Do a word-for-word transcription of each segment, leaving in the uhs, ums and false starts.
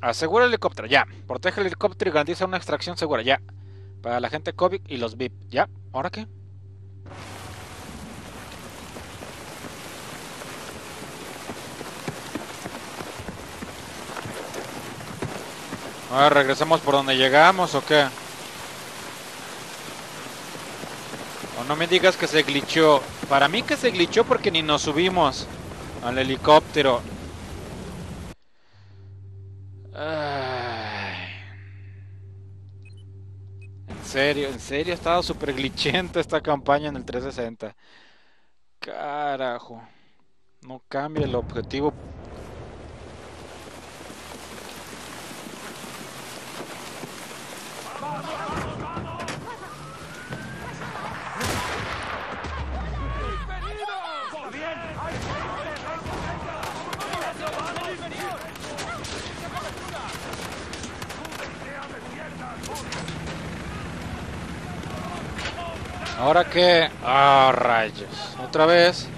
Asegura el helicóptero, ya. Protege el helicóptero y garantiza una extracción segura, ya. Para la gente COVID y los V I P, ya. ¿Ahora qué? Ahora regresamos por donde llegamos o qué. O no me digas que se glitchó. Para mí que se glitchó porque ni nos subimos al helicóptero. Ay. En serio, en serio ha estado súper glitchenta esta campaña en el trescientos sesenta. Carajo. No cambia el objetivo. ¿Ahora qué? Ah, rayos. Otra vez.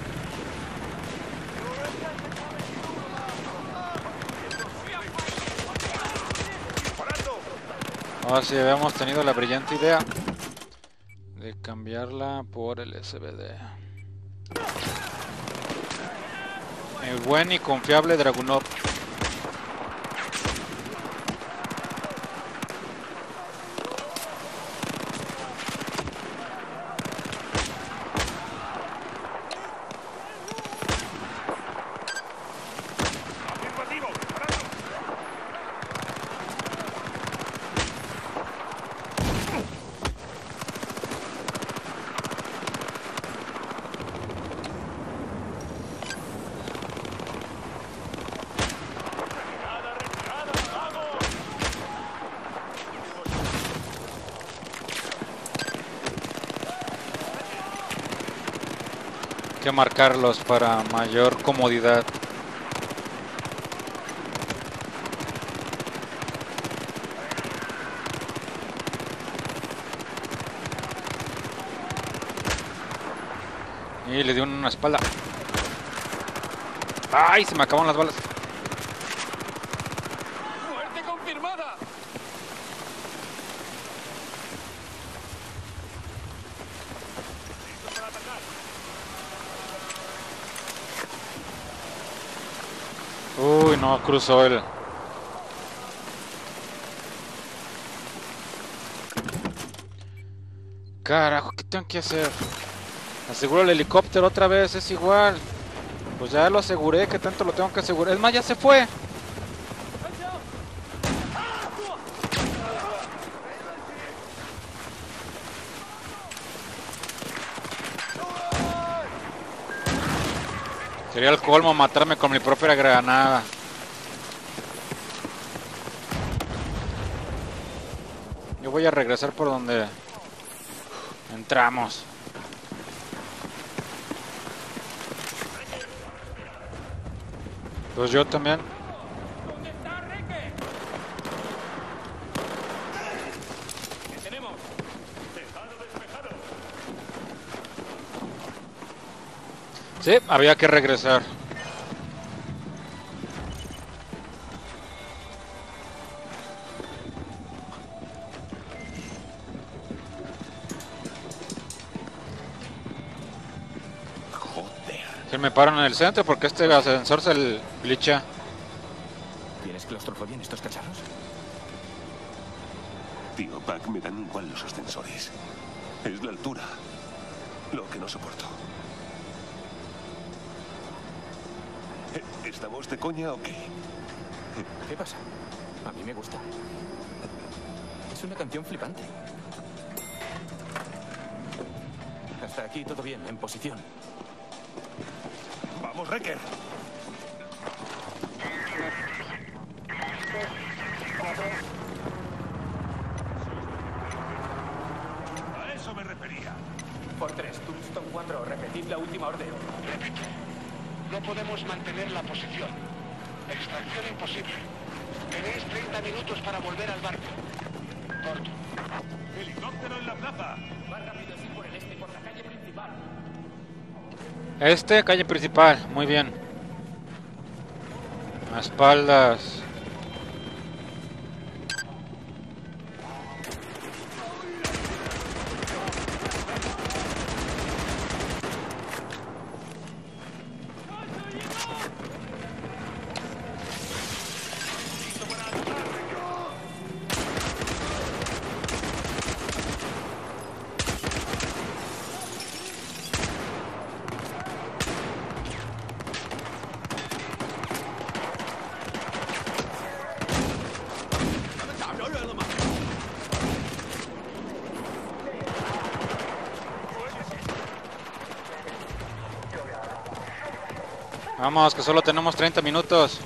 Ahora sí habíamos tenido la brillante idea de cambiarla por el S B D. El buen y confiable Dragunov. Que marcarlos para mayor comodidad. Y le dio una espalda. ¡Ay! Se me acabaron las balas. ¡Muerte confirmada! Uy, no cruzó él. Carajo, ¿qué tengo que hacer? Aseguro el helicóptero otra vez, es igual. Pues ya lo aseguré, ¿qué tanto lo tengo que asegurar? Es más, ya se fue. Sería el colmo matarme con mi propia granada. Yo voy a regresar por donde entramos. Pues yo también. ¿Dónde está Reque? ¿Qué tenemos? Tejado despejado. Sí, había que regresar. Se me paran en el centro porque este ascensor se glitcha. ¿Tienes claustrofobia en estos cacharros? Tío, Pac, me dan igual los ascensores. Es la altura lo que no soporto. ¿Estamos de coña o qué? ¿Qué pasa? A mí me gusta. Es una canción flipante. Hasta aquí todo bien, en posición. ¡Vamos, Recker! A eso me refería. Por tres, Tombstone cuatro, repetid la última orden. Repito, no podemos mantener la posición. Extracción imposible. Tenéis treinta minutos para volver al barco. Corto. ¡Helicóptero en la plaza! Más rápido, sí, por el este, por la calle principal. Este, calle principal, muy bien. A espaldas. Vamos, que solo tenemos treinta minutos.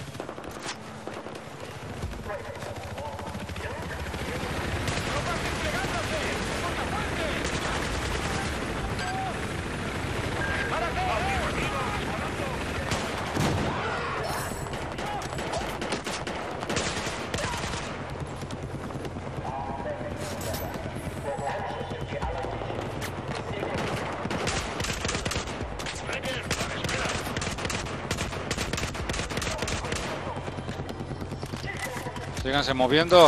Síganse moviendo.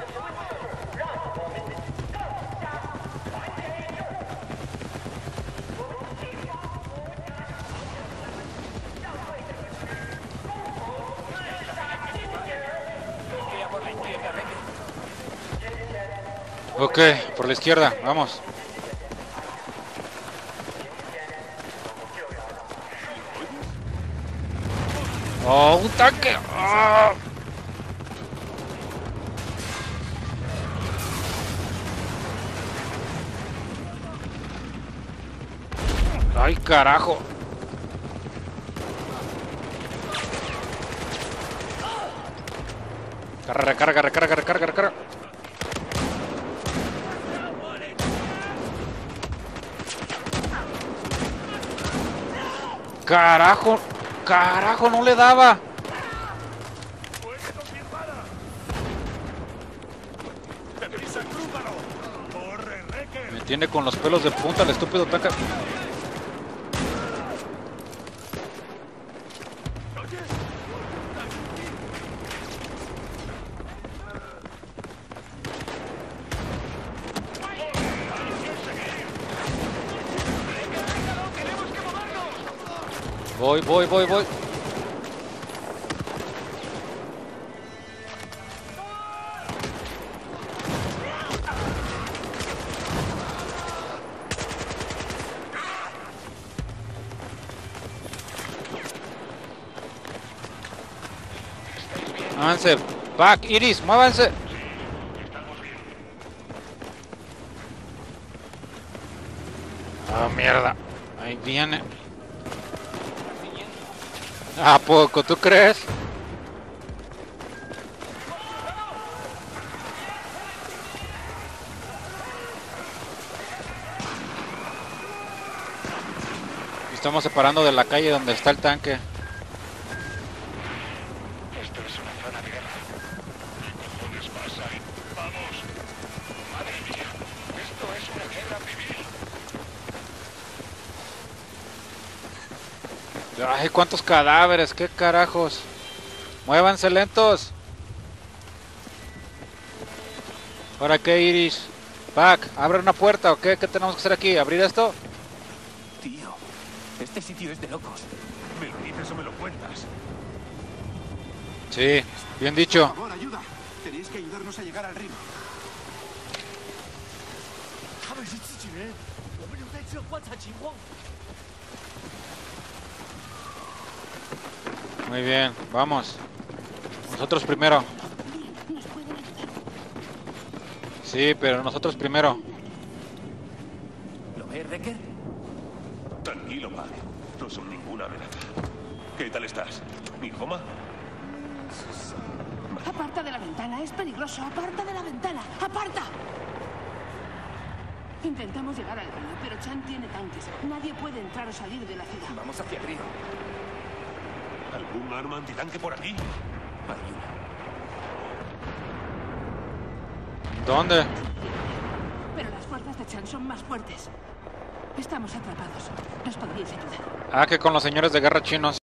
Ok, por la izquierda, vamos. ¡Oh, un tanque! ¡Oh! ¡Ay, carajo! Carga, recarga, recarga, recarga, recarga. Carajo, carajo, no le daba. Me tiene con los pelos de punta el estúpido tanque. Voy, voy, voy, voy. Avance. Back, Iris, muévanse. Ah, mierda. Ahí viene. ¿A poco tú crees? Estamos separando de la calle donde está el tanque. Esto es una zona de guerra. ¿Qué cojones pasa ahí? Vamos. Madre mía. Esto es una guerra civil. Ay, cuántos cadáveres, qué carajos. Muévanse lentos. ¿Ahora qué, Iris? Pac, abre una puerta, ¿o qué? ¿Qué tenemos que hacer aquí? ¿Abrir esto? Tío, este sitio es de locos. ¿Me lo dices o me lo cuentas? Sí, bien dicho. Por favor, ayuda. Tenéis que ayudarnos a llegar al río. Muy bien, vamos. Nosotros primero. Sí, pero nosotros primero. ¿Lo ves, Recker? Tranquilo, padre. No son ninguna amenaza. ¿Qué tal estás? ¿Mi Homa? Aparta de la ventana, es peligroso. Aparta de la ventana, aparta. Intentamos llegar al río, pero Chan tiene tanques. Nadie puede entrar o salir de la ciudad. Vamos hacia el río. ¿Algún arma antitanque por aquí? Hay una. ¿Dónde? Pero las fuerzas de Chan son más fuertes. Estamos atrapados. ¿Nos podríais ayudar? Ah, que con los señores de guerra chinos.